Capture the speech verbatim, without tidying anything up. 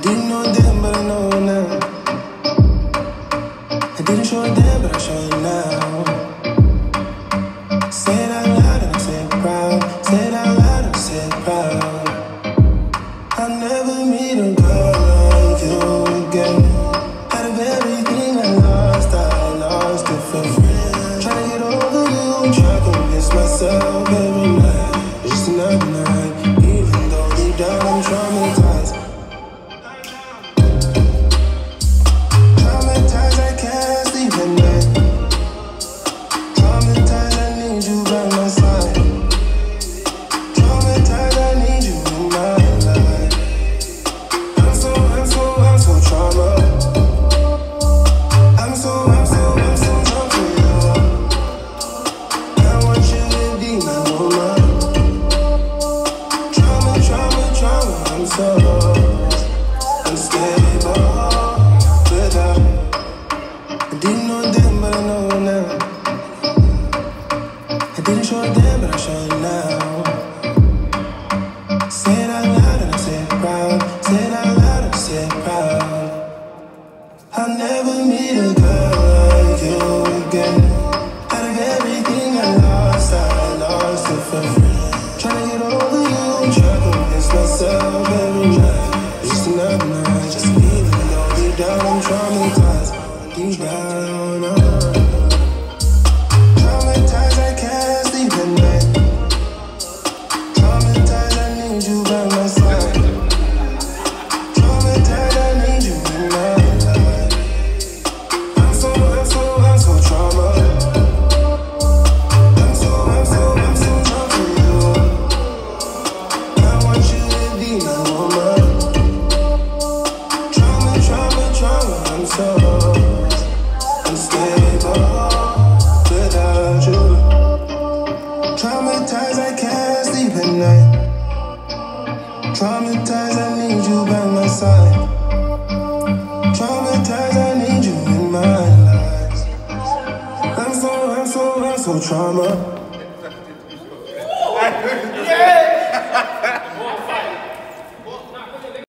didn't know then, but I know now. I didn't show it then, but I show it now. Say it out loud and I say it proud. Say it out loud and I say it proud. I'll never meet a girl like you again. Out of everything I lost, I lost it for free. Trying to get over you, try to convince myself every night it's just another night. Even though deep down I'm traumatized. Traumatized, I can't sleep at night. Traumatized, I need you by my side. Traumatized, I need you in my life. I'm so, I'm so, I'm so trauma. I'm so, I'm so, I'm so drunk for you. I want you to be my woman. Trauma, trauma, trauma, I'm so unstable without. I didn't know then, but I know now. I didn't show it then, but I show it now. Say it out loud and I say it proud. Say it out loud and I say it proud. I'll never meet a girl like you again. Out of everything I lost, I lost it for free. Trying to get over you, try to convince myself every night it's just another night. Just even though deep down I'm traumatized. Deep down, oh. Traumatized, I can't sleep at night. Traumatized, I need you by my side. Traumatized, I need you in my life. I'm so, I'm so, I'm so trauma. I'm so, I'm so, I'm so drunk for you. I want you to be my woman. Trauma, trauma, trauma, I'm so unstable without you. Traumatized, I can't sleep at night. Traumatized, I need you by my side. Traumatized, I need you in my life. I'm so, I'm so, I'm so trauma.